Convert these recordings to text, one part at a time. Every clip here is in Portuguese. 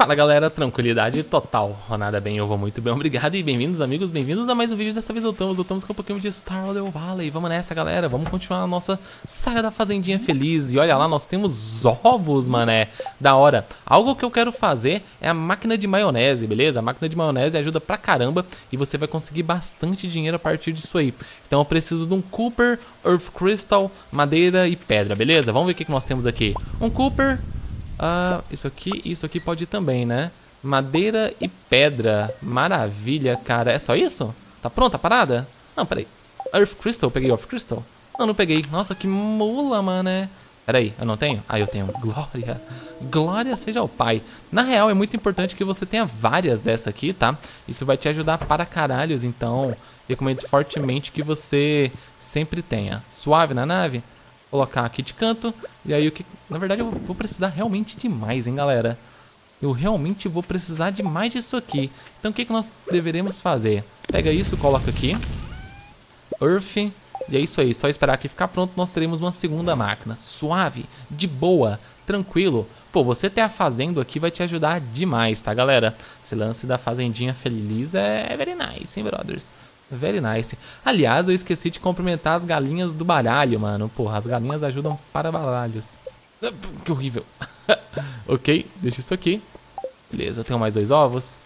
Fala galera, tranquilidade total. Nada bem, eu vou muito bem, obrigado e bem-vindos amigos, bem-vindos a mais um vídeo. Dessa vez voltamos com um pouquinho de Stardew Valley. Vamos nessa galera, vamos continuar a nossa saga da fazendinha feliz. E olha lá, nós temos ovos, mané, da hora. Algo que eu quero fazer é a máquina de maionese, beleza? A máquina de maionese ajuda pra caramba e você vai conseguir bastante dinheiro a partir disso aí. Então eu preciso de um Cooper, Earth Crystal, madeira e pedra, beleza? Vamos ver o que nós temos aqui. Um Cooper... isso aqui pode ir também, né? Madeira e pedra. Maravilha, cara. É só isso? Tá pronta a parada? Não, peraí. Earth Crystal, eu peguei Earth Crystal? Não peguei. Nossa, que mula, mano. Peraí, eu não tenho? Ah, eu tenho. Glória. Glória seja o pai. Na real, é muito importante que você tenha várias dessa aqui, tá? Isso vai te ajudar para caralhos, então recomendo fortemente que você sempre tenha. Suave na nave? Colocar aqui de canto. E aí o que... Na verdade eu vou precisar realmente demais, hein, galera. Eu realmente vou precisar demais disso aqui. Então o que nós deveremos fazer? Pega isso, coloca aqui. Earth. E é isso aí, só esperar aqui ficar pronto. Nós teremos uma segunda máquina. Suave, de boa, tranquilo. Pô, você ter a fazenda aqui vai te ajudar demais, tá, galera? Esse lance da fazendinha feliz é very nice, hein, brothers? Very nice. Aliás, eu esqueci de cumprimentar as galinhas do baralho, mano. Porra, as galinhas ajudam para baralhos. Que horrível. Ok, deixa isso aqui. Beleza, eu tenho mais 2 ovos.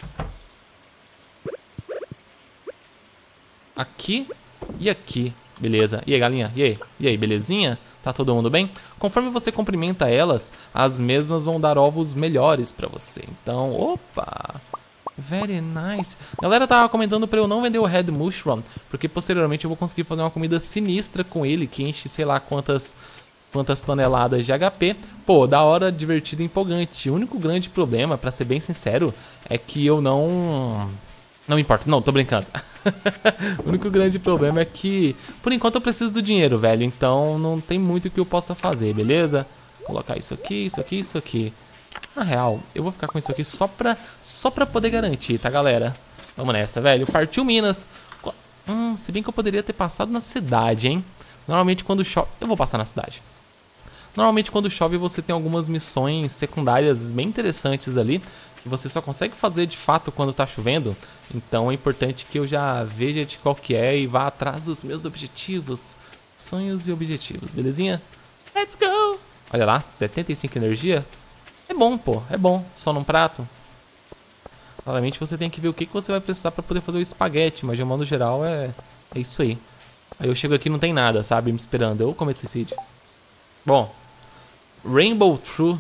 Aqui e aqui. Beleza. E aí, galinha? E aí, belezinha? Tá todo mundo bem? Conforme você cumprimenta elas, as mesmas vão dar ovos melhores pra você. Então, opa... Very nice. A galera tava comentando pra eu não vender o Red Mushroom, porque posteriormente eu vou conseguir fazer uma comida sinistra com ele, que enche sei lá quantas toneladas de HP. Pô, da hora, divertido e empolgante. O único grande problema, pra ser bem sincero, é que eu não me importo. Não, tô brincando. O único grande problema é que, por enquanto, eu preciso do dinheiro, velho. Então não tem muito que eu possa fazer, beleza? Vou colocar isso aqui, isso aqui, isso aqui. Na real, eu vou ficar com isso aqui só pra poder garantir, tá, galera? Vamos nessa, velho. Partiu Minas. Se bem que eu poderia ter passado na cidade, hein? Normalmente quando chove... Eu vou passar na cidade. Normalmente quando chove você tem algumas missões secundárias bem interessantes ali, que você só consegue fazer de fato quando tá chovendo. Então é importante que eu já veja de qual que é e vá atrás dos meus objetivos. Sonhos e objetivos, belezinha? Let's go! Olha lá, 75 energia. É bom, pô, é bom. Só num prato. Claramente você tem que ver o que você vai precisar pra poder fazer o espaguete, mas de um modo geral é isso aí. Aí eu chego aqui e não tem nada, sabe, me esperando. Eu cometo suicídio. Bom. Rainbow Truth.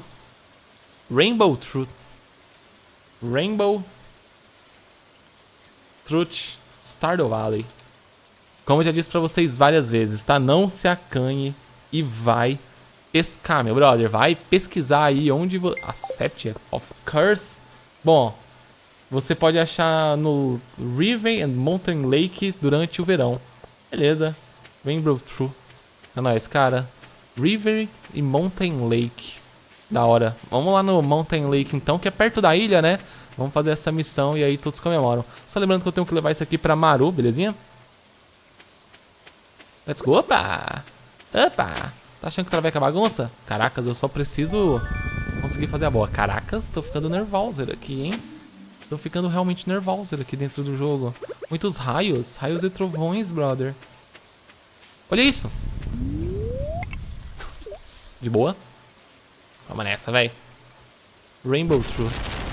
Stardew Valley. Como eu já disse pra vocês várias vezes, tá? Não se acanhe e vai pescar, meu brother. Vai pesquisar aí onde... Accept of Curse. Bom, você pode achar no River and Mountain Lake durante o verão. Beleza. Rainbow Truth. É nóis, cara. River e Mountain Lake. Da hora. Vamos lá no Mountain Lake então, que é perto da ilha, né? Vamos fazer essa missão e aí todos comemoram. Só lembrando que eu tenho que levar isso aqui pra Maru, belezinha? Let's go. Opa! Opa! Tá achando que traveca bagunça? Caracas, eu só preciso conseguir fazer a boa. Caracas, tô ficando nervoser aqui, hein? Tô ficando realmente nervoser aqui dentro do jogo. Muitos raios. Raios e trovões, brother. Olha isso. De boa. Vamos nessa, velho. Rainbow Truth.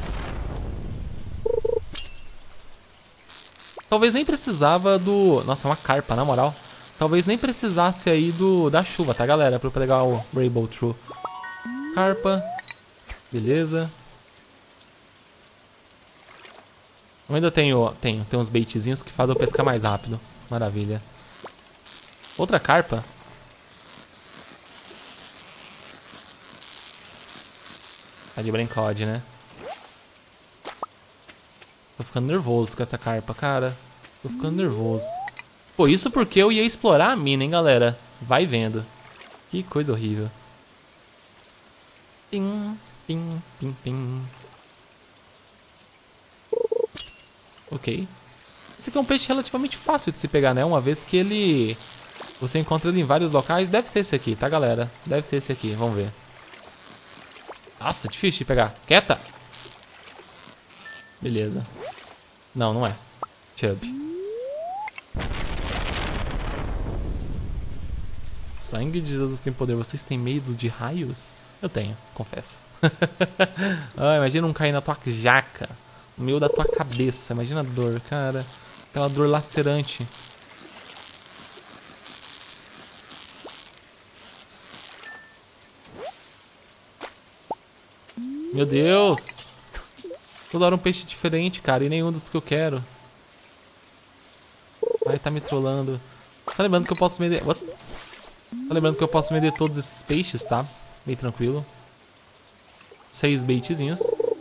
Talvez nem precisava do... Nossa, é uma carpa, na moral. Talvez nem precisasse aí da chuva, tá, galera? Pra eu pegar o Rainbow Truth. Carpa. Beleza. Eu ainda tenho uns baitzinhos que fazem eu pescar mais rápido. Maravilha. Outra carpa. Tá de brincode, né? Tô ficando nervoso com essa carpa, cara. Tô ficando nervoso. Pô, isso porque eu ia explorar a mina, hein, galera? Vai vendo. Que coisa horrível. Pim, pim, pim, pim. Ok. Esse aqui é um peixe relativamente fácil de se pegar, né? Uma vez que ele... Você encontra ele em vários locais. Deve ser esse aqui, tá, galera? Deve ser esse aqui, vamos ver. Nossa, difícil de pegar. Quieta! Beleza. Não, não é. Chub. Sangue de Jesus tem poder. Vocês têm medo de raios? Eu tenho, confesso. Ah, imagina um cair na tua jaca. No meio da tua cabeça. Imagina a dor, cara. Aquela dor lacerante. Meu Deus. Toda hora um peixe diferente, cara. E nenhum dos que eu quero. Ai, tá me trollando. Só lembrando que eu posso vender... What? Só lembrando que eu posso vender todos esses peixes, tá? Bem tranquilo. 6 baitzinhos.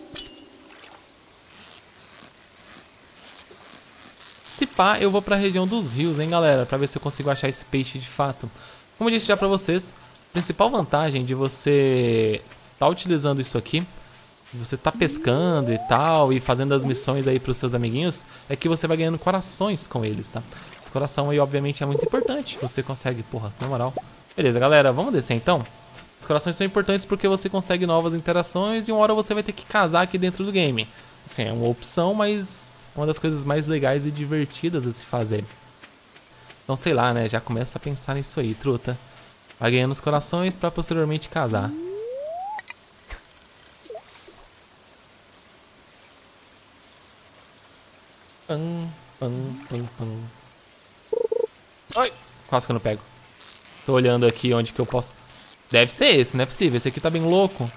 Se pá, eu vou pra região dos rios, hein, galera? Pra ver se eu consigo achar esse peixe de fato. Como eu disse já pra vocês, a principal vantagem de você tá utilizando isso aqui, você tá pescando e tal, e fazendo as missões aí pros seus amiguinhos, é que você vai ganhando corações com eles, tá? Esse coração aí, obviamente, é muito importante. Você consegue, porra, na moral. Beleza, galera, vamos descer então? Os corações são importantes porque você consegue novas interações e uma hora você vai ter que casar aqui dentro do game. Assim, é uma opção, mas é uma das coisas mais legais e divertidas a se fazer. Então, sei lá, né? Já começa a pensar nisso aí, truta. Vai ganhando os corações pra posteriormente casar. Pam, pam, pam, pam. Ai! Quase que eu não pego. Tô olhando aqui onde que eu posso... Deve ser esse, não é possível. Esse aqui tá bem louco.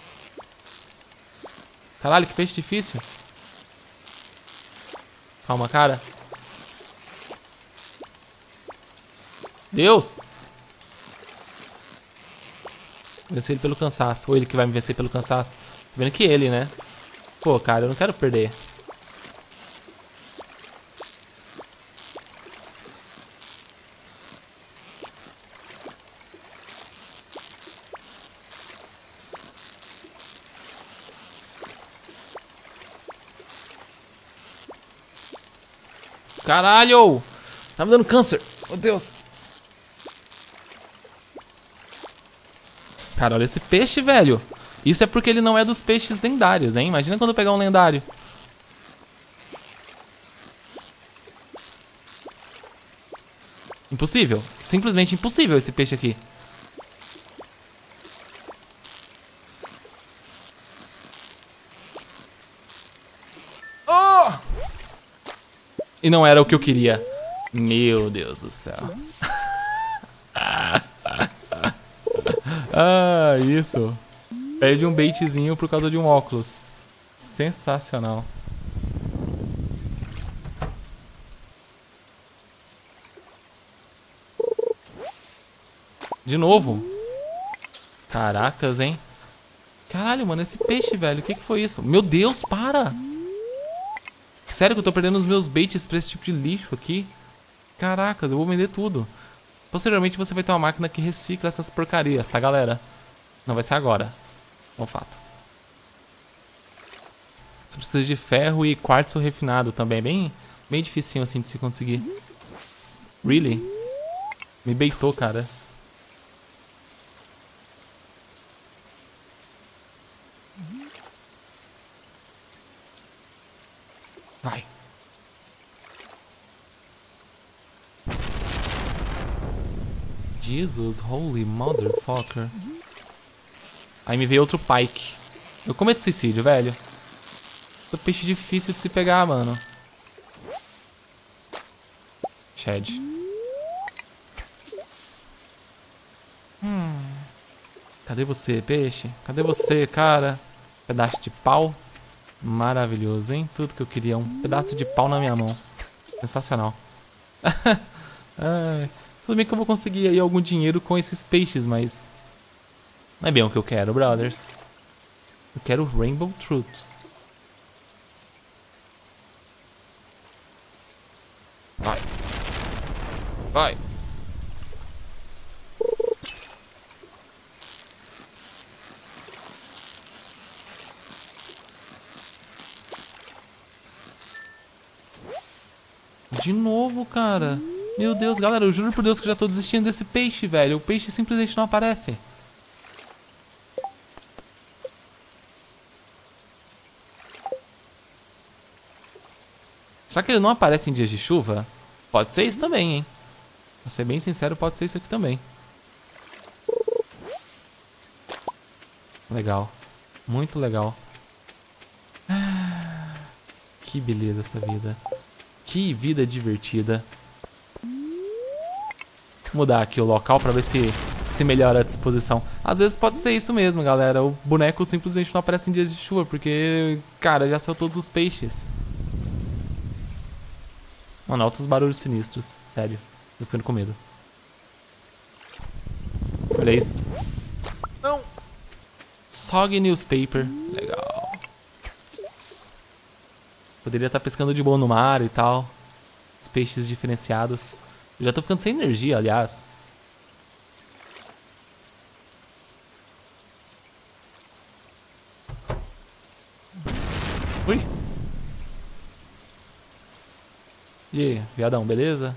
Caralho, que peixe difícil. Calma, cara. Deus! Vencer ele pelo cansaço. Ou ele que vai me vencer pelo cansaço. Tô vendo que ele, né? Pô, cara, eu não quero perder. Caralho! Tá me dando câncer. Meu Deus. Cara, olha esse peixe, velho. Isso é porque ele não é dos peixes lendários, hein? Imagina quando eu pegar um lendário. Impossível. Simplesmente impossível esse peixe aqui. Oh! E não era o que eu queria. Meu Deus do céu. Ah, isso. Perde um baitzinho por causa de um óculos. Sensacional. De novo. Caracas, hein? Caralho, mano, esse peixe, velho. O que que foi isso? Meu Deus, para! Sério que eu tô perdendo os meus baits pra esse tipo de lixo aqui? Caracas, eu vou vender tudo. Posteriormente você vai ter uma máquina que recicla essas porcarias, tá, galera? Não vai ser agora. É um fato. Você precisa de ferro e quartzo refinado também. Bem dificinho assim de se conseguir. Really? Me baitou, cara. Vai. Jesus, holy motherfucker. Aí me veio outro pike. Eu cometo suicídio, velho. Esse peixe difícil de se pegar, mano. Shed. Cadê você, peixe? Cadê você, cara? Pedaço de pau. Maravilhoso, hein? Tudo que eu queria. Um pedaço de pau na minha mão. Sensacional. Ai, tudo bem que eu vou conseguir aí algum dinheiro com esses peixes, mas... não é bem o que eu quero, brothers. Eu quero Rainbow Truth. Vai. Vai. De novo, cara. Meu Deus, galera, eu juro por Deus que eu já tô desistindo desse peixe, velho. O peixe simplesmente não aparece. Será que ele não aparece em dias de chuva? Pode ser isso também, hein? Pra ser bem sincero, pode ser isso aqui também. Legal. Muito legal. Que beleza essa vida. Que vida divertida. Vou mudar aqui o local pra ver se melhora a disposição. Às vezes pode ser isso mesmo, galera. O boneco simplesmente não aparece em dias de chuva, porque, cara, já saiu todos os peixes. Mano, altos barulhos sinistros. Sério. Tô ficando com medo. Olha isso. Não! Sog Newspaper. Legal. Poderia estar pescando de boa no mar e tal. Os peixes diferenciados. Eu já tô ficando sem energia, aliás. Ui. E aí, viadão, beleza?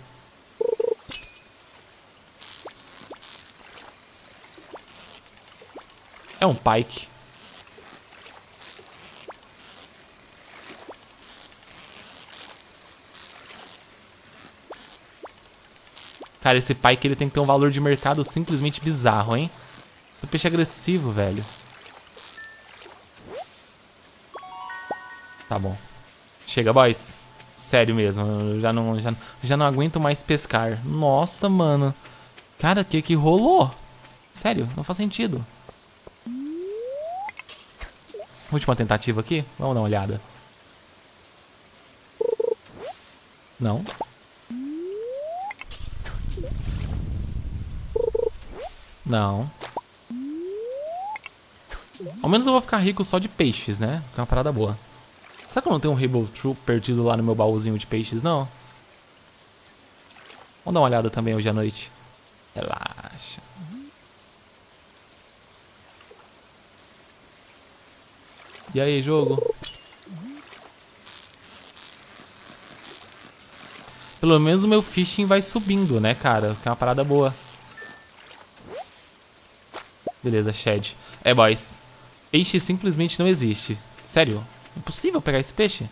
É um pike. Cara, esse pike ele tem que ter um valor de mercado simplesmente bizarro, hein? O peixe agressivo, velho. Tá bom. Chega, boys. Sério mesmo, eu já não aguento mais pescar. Nossa, mano. Cara, que rolou? Sério, não faz sentido. Última tentativa aqui. Vamos dar uma olhada. Não. Não. Ao menos eu vou ficar rico só de peixes, né? Que é uma parada boa. Será que eu não tenho um Rainbow Trout perdido lá no meu baúzinho de peixes, não? Vamos dar uma olhada também hoje à noite. Relaxa. E aí, jogo? Pelo menos o meu fishing vai subindo, né, cara? Que é uma parada boa. Beleza, shed. É, boys. Peixe simplesmente não existe. Sério? É impossível pegar esse peixe?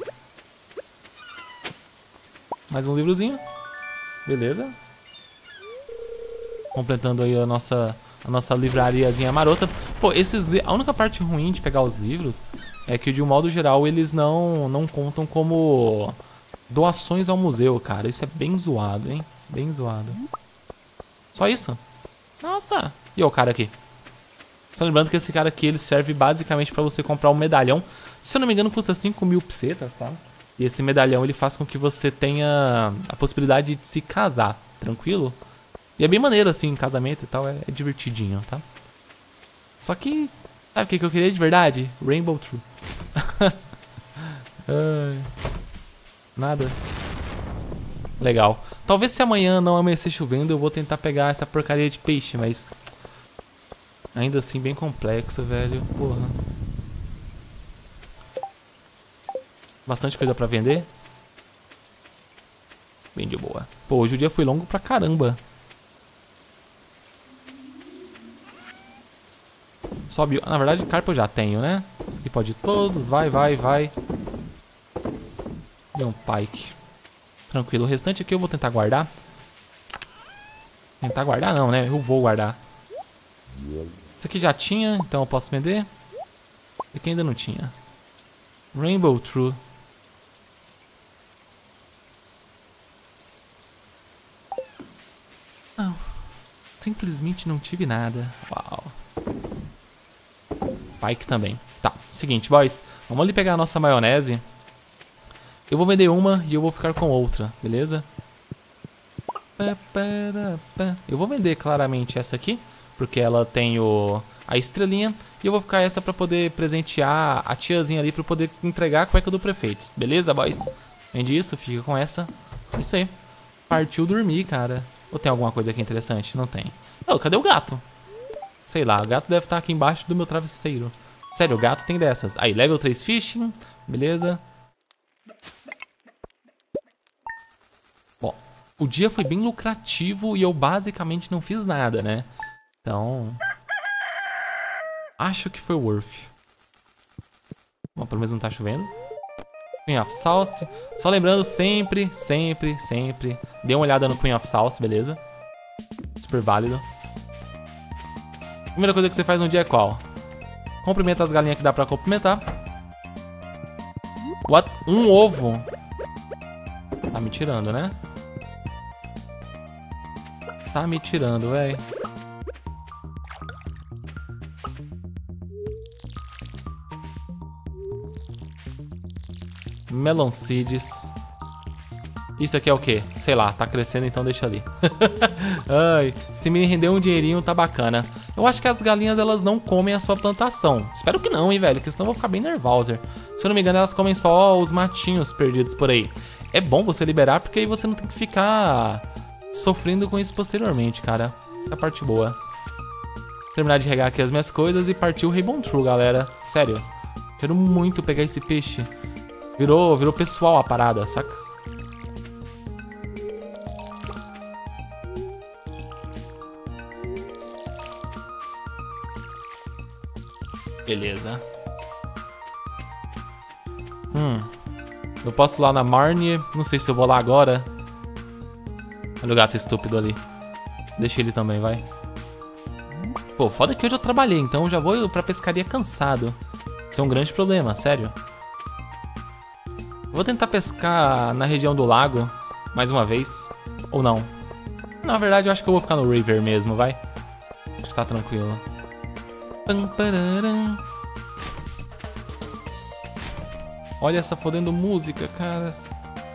Mais um livrozinho. Beleza. Completando aí a nossa livrariazinha marota. Pô, a única parte ruim de pegar os livros é que, de um modo geral, eles não contam como doações ao museu, cara. Isso é bem zoado, hein? Bem zoado. Só isso? Nossa! E o cara aqui? Só lembrando que esse cara aqui, ele serve basicamente pra você comprar um medalhão. Se eu não me engano, custa 5.000 pesetas, tá? E esse medalhão, ele faz com que você tenha a possibilidade de se casar, tranquilo? E é bem maneiro, assim, em casamento e tal, é divertidinho, tá? Só que, sabe o que eu queria de verdade? Rainbow Trout. Nada. Legal. Talvez se amanhã não amanhecer chovendo, eu vou tentar pegar essa porcaria de peixe, mas... ainda assim, bem complexo, velho. Porra. Bastante coisa pra vender. Bem de boa. Pô, hoje o dia foi longo pra caramba. Sobe... na verdade, carpa eu já tenho, né? Isso aqui pode ir todos. Vai, vai, vai. E um pike. Tranquilo. O restante aqui eu vou tentar guardar. Tentar guardar não, né? Eu vou guardar. Isso aqui já tinha, então eu posso vender. Isso aqui ainda não tinha. Rainbow Trout. Não. Simplesmente não tive nada. Uau. Pike também. Tá, seguinte, boys. Vamos ali pegar a nossa maionese. Eu vou vender uma e eu vou ficar com outra, beleza? Eu vou vender claramente essa aqui, porque ela tem a estrelinha. E eu vou ficar essa pra poder presentear a tiazinha ali, pra poder entregar a cueca do prefeito. Beleza, boys? Vende isso, fica com essa. Isso aí. Partiu dormir, cara. Ou tem alguma coisa aqui interessante? Não tem. Oh, cadê o gato? Sei lá, o gato deve estar aqui embaixo do meu travesseiro. Sério, o gato tem dessas. Aí, level 3 fishing. Beleza. Bom, o dia foi bem lucrativo e eu basicamente não fiz nada, né? Então... acho que foi worth. Bom, pelo menos não tá chovendo. Queen of Sauce. Só lembrando sempre, sempre, sempre. Dê uma olhada no Queen of Sauce, beleza? Super válido. Primeira coisa que você faz no dia é qual? Cumprimenta as galinhas que dá pra cumprimentar. What? Um ovo? Tá me tirando, né? Tá me tirando, véi. Melon Seeds. Isso aqui é o quê? Sei lá, tá crescendo, então deixa ali. Ai, se me render um dinheirinho, tá bacana. Eu acho que as galinhas, elas não comem a sua plantação. Espero que não, hein, velho, porque senão eu vou ficar bem nervosa. Se eu não me engano, elas comem só os matinhos perdidos por aí. É bom você liberar, porque aí você não tem que ficar sofrendo com isso posteriormente, cara. Essa é a parte boa. Terminar de regar aqui as minhas coisas e partir o Rainbow True, galera. Sério, quero muito pegar esse peixe. Virou pessoal a parada, saca? Beleza. Eu posso ir lá na Marnie. Não sei se eu vou lá agora. Olha o gato estúpido ali. Deixa ele também, vai. Pô, foda que hoje eu trabalhei, então eu já vou pra pescaria cansado. Isso é um grande problema, sério. Vou tentar pescar na região do lago mais uma vez. Ou não. Na verdade, eu acho que eu vou ficar no river mesmo, vai. Acho que tá tranquilo. Olha essa fodendo música, caras.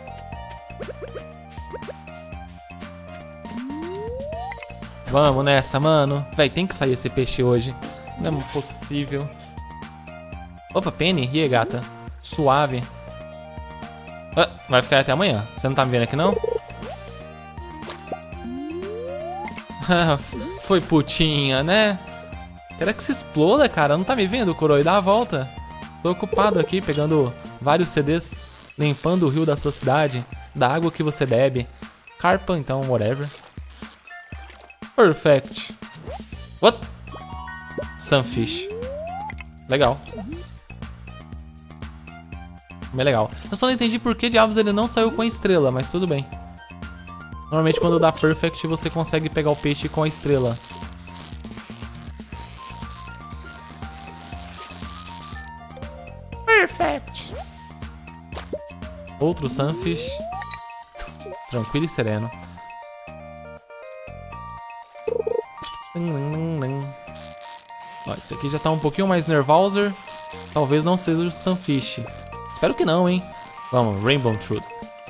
Vamos nessa, mano. Véi, tem que sair esse peixe hoje. Não é possível. Opa, Penny. E aí, gata? Suave. Ah, vai ficar até amanhã. Você não tá me vendo aqui, não? Foi putinha, né? Quero que se exploda, cara. Não tá me vendo, Kuroi? Dá a volta. Tô ocupado aqui, pegando vários CDs, limpando o rio da sua cidade, da água que você bebe. Carpa, então, whatever. Perfect. What? Sunfish. Legal. Bem legal. Eu só não entendi por que diabos ele não saiu com a estrela, mas tudo bem. Normalmente quando dá Perfect você consegue pegar o peixe com a estrela. Perfect. Outro Sunfish. Tranquilo e sereno. Ó, esse aqui já tá um pouquinho mais nervoso. Talvez não seja o Sunfish. Espero que não, hein? Vamos, Rainbow Truth.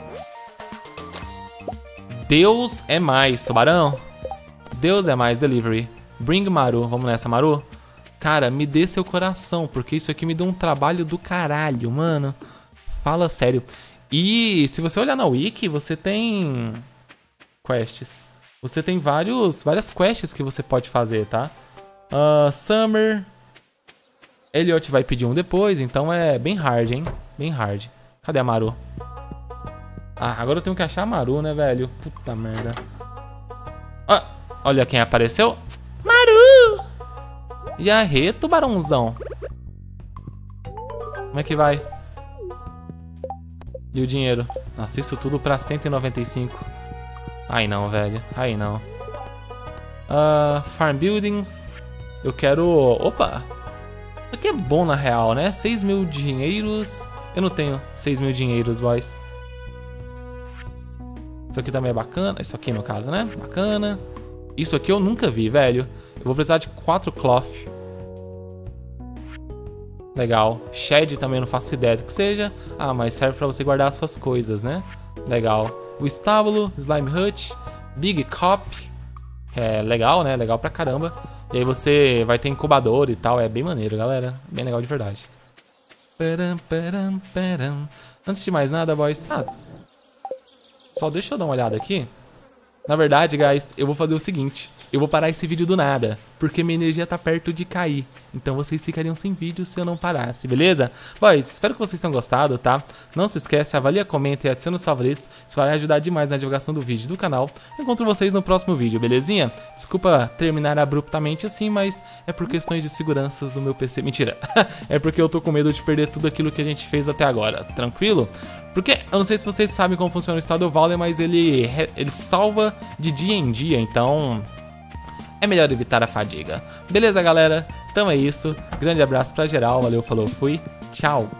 Deus é mais, tubarão. Deus é mais, delivery. Bring Maru. Vamos nessa, Maru? Cara, me dê seu coração, porque isso aqui me deu um trabalho do caralho, mano. Fala sério. E se você olhar na wiki, você tem quests. Você tem várias quests que você pode fazer, tá? Summer. Elliot vai pedir um depois, então é bem hard, hein? Bem hard. Cadê a Maru? Ah, agora eu tenho que achar a Maru, né, velho? Puta merda. Ah, olha quem apareceu. Maru! E aí, tubarãozão? Como é que vai? E o dinheiro? Nossa, isso tudo pra 195. Ai não, velho. Ai não. Farm Buildings. Eu quero... Opa! Isso aqui é bom na real, né? 6 mil dinheiros. Eu não tenho 6 mil dinheiros, boys. Isso aqui também é bacana. Isso aqui no caso, né? Bacana. Isso aqui eu nunca vi, velho. Eu vou precisar de 4 cloth. Legal. Shed também não faço ideia do que seja. Ah, mas serve pra você guardar as suas coisas, né? Legal. O estábulo, Slime Hut, Big Cop. Que é legal, né? Legal pra caramba. E aí você vai ter incubador e tal. É bem maneiro, galera. Bem legal de verdade. Antes de mais nada, boys. Só deixa eu dar uma olhada aqui Na verdade, guys, eu vou fazer o seguinte. Eu vou parar esse vídeo do nada, porque minha energia tá perto de cair. Então vocês ficariam sem vídeo se eu não parasse, beleza? Boys, espero que vocês tenham gostado, tá? Não se esquece, avalia, comenta e adiciona os favoritos. Isso vai ajudar demais na divulgação do vídeo do canal. Eu encontro vocês no próximo vídeo, belezinha? Desculpa terminar abruptamente assim, mas é por questões de seguranças do meu PC. Mentira, é porque eu tô com medo de perder tudo aquilo que a gente fez até agora, tranquilo? Porque eu não sei se vocês sabem como funciona o Stardew Valley, mas ele salva de dia em dia, então é melhor evitar a fadiga. Beleza, galera? Então é isso. Grande abraço pra geral. Valeu, falou, fui. Tchau.